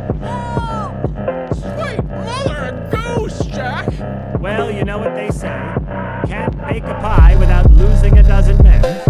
Sweet mother of goose, Jack! Well, you know what they say. Can't bake a pie without losing a dozen men.